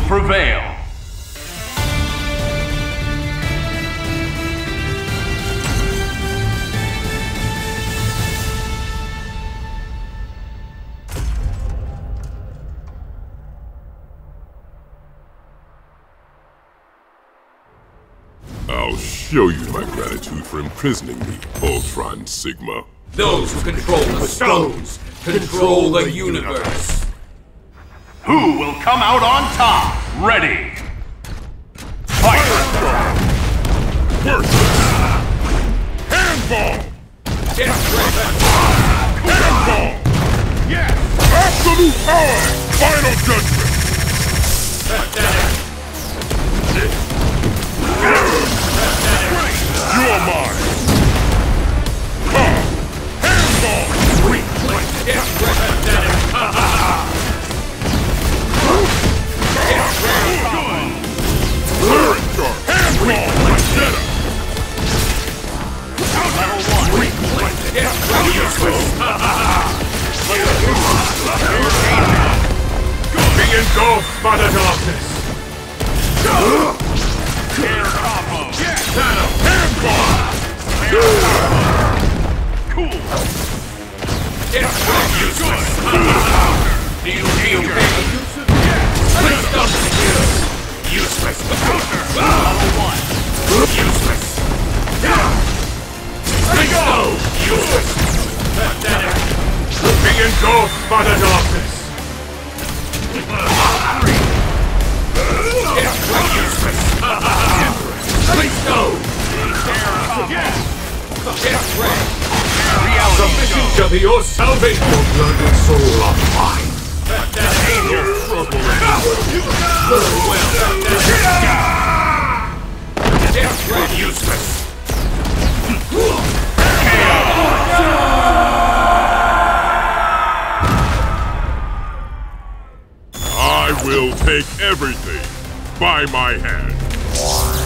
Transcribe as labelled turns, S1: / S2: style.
S1: prevail.
S2: I'll show you my gratitude for imprisoning me, Ultron Sigma.
S3: Those who control the stones control the universe.
S1: Who will come out on top? Ready. Fight!
S2: First! Handball! Handball!
S1: Yes!
S2: Absolute power! Final judgment! You are mine! Handball! Turret charge! Handball! Jedah!
S1: Level 1.
S3: Be engulfed by the darkness.
S1: Air combo.
S3: Thanos,
S2: Handball!
S1: Cool.
S3: useless. Do you feel pain? Please don't use. Useless.
S1: Level 1.
S3: Useless. Please go. Useless. Be engulfed by the darkness. Useless. Please go. Submission shall be your salvation. Your blood and soul are mine. Very well. Useless.
S2: I will take everything by my hand.